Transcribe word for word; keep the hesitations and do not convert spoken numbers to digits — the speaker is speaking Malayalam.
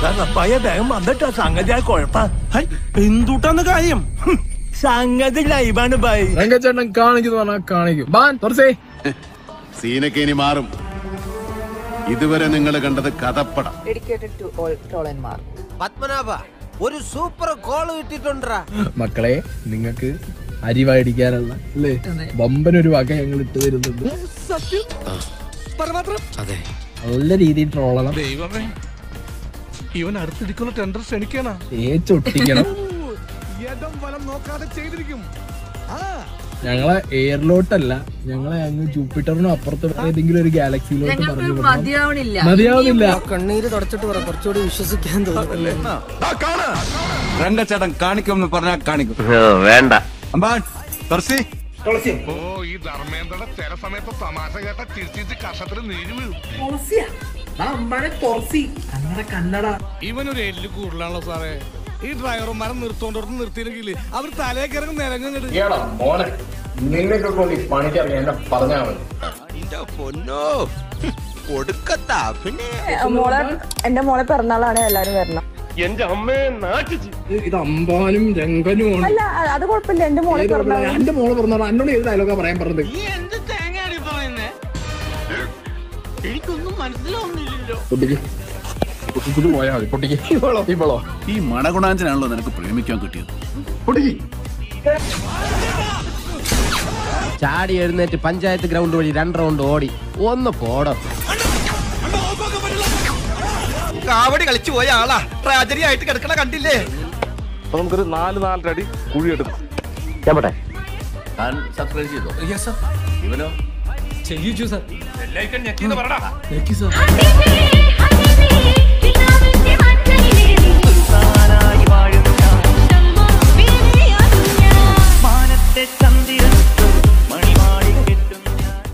വേഗം വന്നിട്ടാ സംഗതി ആ കുഴപ്പ എന്തുട്ടാന്ന് കാര്യം സംഗതി ലൈവാണ് ബൈ രംഗച്ചേട്ടൻ കാണിക്കുന്നു പറഞ്ഞാൽ കാണിക്കും ബാൻ തുറസേ സീനൊക്കെ ഇനി മാറും. ഇതുവരെ നിങ്ങൾ കണ്ടത് കഥപ്പടം. പത്മനാഭ ഒരു സൂപ്പർ കോള് കിട്ടിട്ടുണ്ടാ മക്കളെ നിങ്ങൾക്ക് അരിവാടിക്കാനുള്ള അല്ലേ ബമ്പനൊരു വക ഞങ്ങൾ ഇട്ട് തരുന്നുണ്ട്. നല്ല രീതിയിൽ ട്രോളണം, ഇവൻ അടുത്തിരിക്കുന്ന ടെൻഡർ ക്ഷണിക്കണം, തേച്ചൊട്ടിക്കണം. ഞങ്ങളെ എയറിലോട്ടല്ല, ഞങ്ങളെ അങ്ങ് ജൂപ്പിറ്ററിനും അപ്പുറത്ത് ഏതെങ്കിലും ഒരു ഗാലക്സിയിലോട്ട് പറഞ്ഞു മതിയാവുന്നില്ല. കണ്ണീര് തുടച്ചിട്ട് പറ, കുറച്ചുകൂടി വിശ്വസിക്കാൻ തോന്നുന്നല്ലേ. രംഗച്ചേട്ടൻ കാണിക്കുമെന്ന് പറഞ്ഞാൽ കാണിക്കും. വേണ്ട ഓ ഈ ധർമ്മേന്ദ്രയുടെ ചില സമയത്ത് തമാശ കേട്ട ചിരിച്ചിട്ട് കഷത്തിൽ നീര് വീഴും. ഇവനൊരു എല്ല് കൂടുതലാണല്ലോ സാറേ. ഈ ഡ്രൈവർമാരെ നിർത്തോണ്ടോർത്ത് നിർത്തിയില്ലെങ്കിൽ അവർ തലേ കിറങ്ങി നിരങ്ങുന്നത്. നിന്നൊക്കെ കൊണ്ട് പണിക്കറിയാം എന്നെ പറഞ്ഞാൽ മതി. എന്റെ മോളെ പിറന്നാളാണ്, എല്ലാരും വരണം. എന്റെ അമ്മയെ നാട്ടിച്ച് ഇത് അമ്പാനും രംഗനുമാണ്. അല്ല അത് കുഴപ്പമില്ല, എന്റെ മോളെ പിറന്നാൾ. എന്റെ മോളെ പിറന്നാൾ എന്നോട് ഏത് ഡയലോഗാ പറയാൻ പറഞ്ഞത്? എനിക്കൊന്നും മനസ്സിലാവുന്നില്ലല്ലോ. പോയാ മതി പൊട്ടിക്ക്. ഇവളോ ഈ മണഗുണാഞ്ചനാണല്ലോ നിനക്ക് പ്രേമിക്കാൻ കിട്ടിയത്. പൊട്ടിക്ക്. ചാടി എഴുന്നേറ്റ് പഞ്ചായത്ത് ഗ്രൗണ്ട് വഴി രണ്ട് റൗണ്ട് ഓടി ഒന്ന് പോടം. കാവടി കളിച്ചു പോയ ആളാ ട്രാജഡി ആയിട്ട് കിടക്കണ കണ്ടില്ലേ. നമുക്കൊരു നാല് നാലര അടി കുഴിയെടുക്കും. സബ്സ്ക്രൈബ് ചെയ്തോ? ഇവനോ ചെയ്യിച്ചു സാർ. ഞെക്കി സാർ.